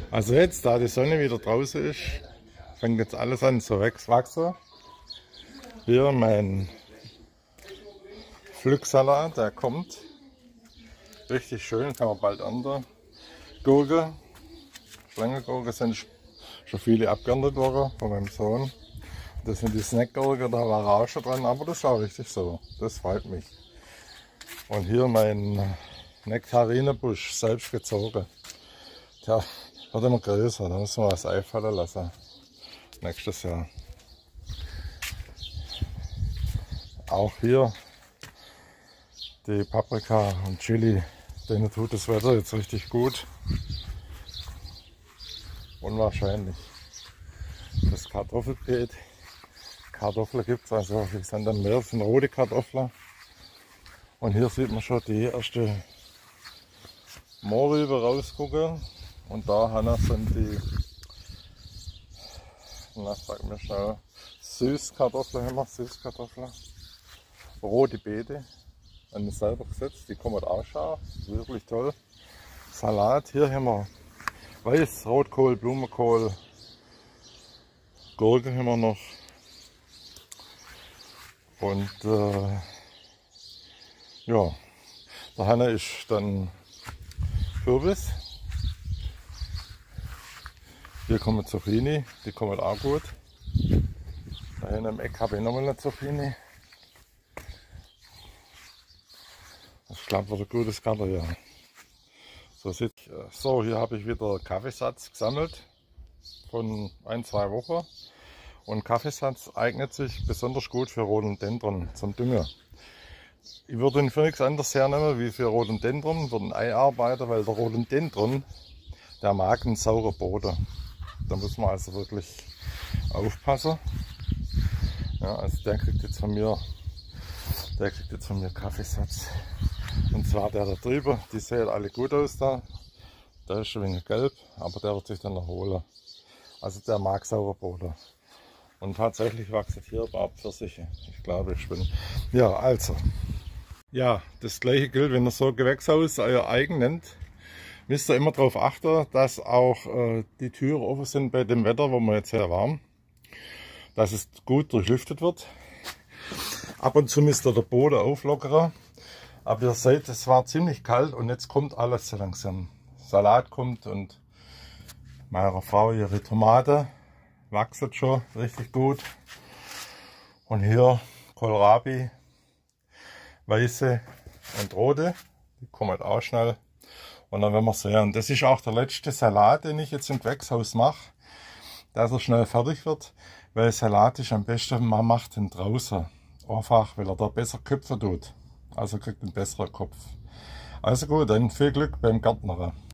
Also jetzt, da die Sonne wieder draußen ist, fängt jetzt alles an zu wachsen. Hier mein Pflücksalat, der kommt. Richtig schön, kann man bald ernten. Gurke, Schlangenggurke sind schon viele abgeerntet worden von meinem Sohn. Das sind die Snackgurke, da war Rausch dran, aber das ist auch richtig so. Das freut mich. Und hier mein Nektarinenbusch, selbst gezogen. Der wird immer größer, da muss man was einfallen lassen. Nächstes Jahr. Auch hier die Paprika und Chili, denen tut das Wetter jetzt richtig gut. Unwahrscheinlich. Das Kartoffelbeet. Kartoffeln gibt es, also wie sind dann mehr, sind rote Kartoffeln. Und hier sieht man schon die erste Mohrrübe rausgucken. Und da sind die, sag mir schnell, Süßkartoffeln, haben wir Süßkartoffeln. Rote Beete, an mir selber gesetzt, die kommen auch scharf, wirklich toll. Salat, hier haben wir Weiß, Rotkohl, Blumenkohl, Gurke haben wir noch. Und ja, der Hanne ist dann Kürbis. Hier kommen Zucchini, die kommen auch gut. Da hinten im Eck habe ich nochmal eine Zucchini. Ich glaube, wird ein gutes Gatter, ja. So, hier habe ich wieder Kaffeesatz gesammelt von 1-2 Wochen. Und Kaffeesatz eignet sich besonders gut für Rhododendron zum Düngen. Ich würde ihn für nichts anderes hernehmen wie für Rhododendron, würde ein Ei arbeiten, weil der Rhododendron, der mag einen sauren Boden. Da muss man also wirklich aufpassen. Ja, also der kriegt jetzt von mir Kaffeesatz. Und zwar der da drüber, die sehen alle gut aus da. Der ist schon ein wenig gelb, aber der wird sich dann erholen. Also der mag sauren Boden. Und tatsächlich wachsen hier überhaupt Pfirsiche. Ich glaube, ich bin. Ja, also. Ja, das gleiche gilt, wenn ihr so Gewächshaus euer eigen nennt. Müsst ihr immer darauf achten, dass auch die Türen offen sind bei dem Wetter, wo wir jetzt sehr warm. Dass es gut durchlüftet wird. Ab und zu müsst ihr den Boden auflockern. Aber ihr seht, es war ziemlich kalt und jetzt kommt alles so langsam. Salat kommt und meiner Frau ihre Tomate wachsen schon richtig gut. Und hier Kohlrabi, weiße und rote, die kommen halt auch schnell. Und dann werden wir sehen. Das ist auch der letzte Salat, den ich jetzt im Gewächshaus mache, dass er schnell fertig wird, weil Salat ist am besten, man macht ihn draußen. Einfach, weil er da besser köpfen tut. Also kriegt einen besseren Kopf. Also gut, dann viel Glück beim Gärtnern.